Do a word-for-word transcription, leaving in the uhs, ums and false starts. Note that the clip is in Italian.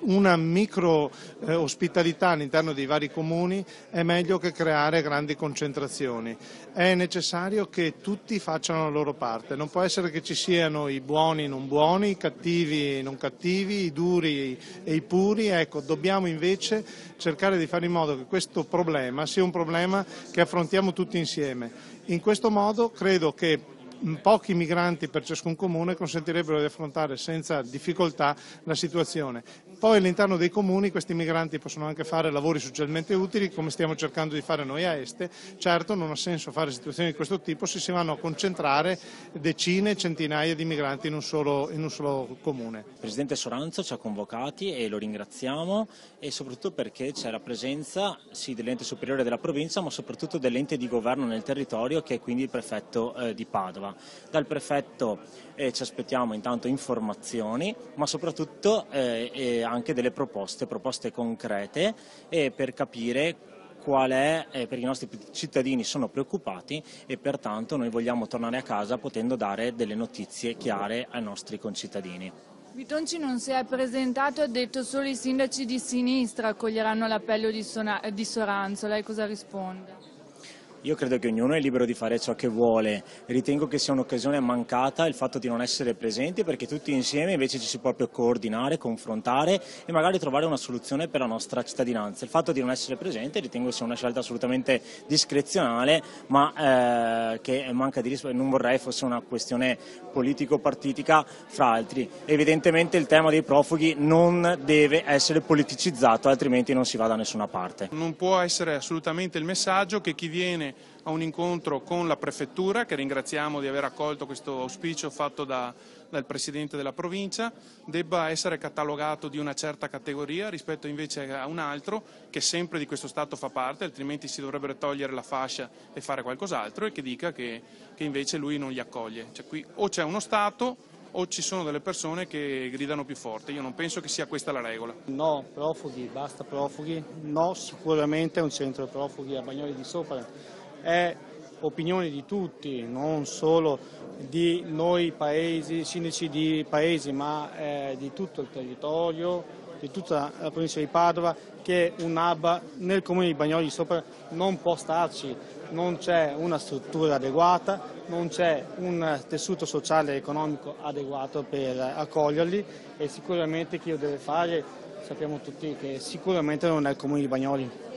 una micro eh, ospitalità all'interno dei vari comuni è meglio che creare grandi concentrazioni. È necessario che tutti facciano la loro parte, non può essere che ci siano i buoni e non buoni, i cattivi e non cattivi, i duri e i puri. Ecco, dobbiamo invece cercare di fare in modo che questo problema sia un problema che affrontiamo tutti insieme. In questo modo credo che pochi migranti per ciascun comune consentirebbero di affrontare senza difficoltà la situazione. Poi all'interno dei comuni questi migranti possono anche fare lavori socialmente utili, come stiamo cercando di fare noi a Este. Certo, non ha senso fare situazioni di questo tipo se si vanno a concentrare decine, centinaia di migranti in un solo, in un solo comune. Il Presidente Soranzo ci ha convocati e lo ringraziamo, e soprattutto perché c'è la presenza sì, dell'ente superiore della provincia, ma soprattutto dell'ente di governo nel territorio, che è quindi il prefetto eh, di Padova. Dal prefetto eh, ci aspettiamo intanto informazioni, ma soprattutto eh, eh, anche delle proposte, proposte concrete eh, per capire qual è, eh, perché i nostri cittadini sono preoccupati e pertanto noi vogliamo tornare a casa potendo dare delle notizie chiare ai nostri concittadini. Bitonci non si è presentato, ha detto solo i sindaci di sinistra accoglieranno l'appello di, di Soranzo. Lei cosa risponde? Io credo che ognuno è libero di fare ciò che vuole, ritengo che sia un'occasione mancata il fatto di non essere presenti, perché tutti insieme invece ci si può proprio coordinare, confrontare e magari trovare una soluzione per la nostra cittadinanza. Il fatto di non essere presente ritengo sia una scelta assolutamente discrezionale, ma eh, che manca di rispetto, non vorrei fosse una questione politico-partitica fra altri. Evidentemente il tema dei profughi non deve essere politicizzato, altrimenti non si va da nessuna parte. Non può essere assolutamente il messaggio che chi viene a un incontro con la prefettura, che ringraziamo di aver accolto questo auspicio fatto da, dal Presidente della provincia, debba essere catalogato di una certa categoria rispetto invece a un altro che sempre di questo Stato fa parte, altrimenti si dovrebbe togliere la fascia e fare qualcos'altro, e che dica che, che invece lui non li accoglie. Cioè, qui o c'è uno Stato o ci sono delle persone che gridano più forte. Io non penso che sia questa la regola. No, profughi, basta profughi. No, sicuramente un centro profughi a Bagnoli di Sopra. È opinione di tutti, non solo di noi paesi, sindaci di paesi, ma eh, di tutto il territorio, di tutta la provincia di Padova, che un hub nel comune di Bagnoli di Sopra non può starci. Non c'è una struttura adeguata, non c'è un tessuto sociale e economico adeguato per accoglierli, e sicuramente chi lo deve fare sappiamo tutti che sicuramente non è il comune di Bagnoli.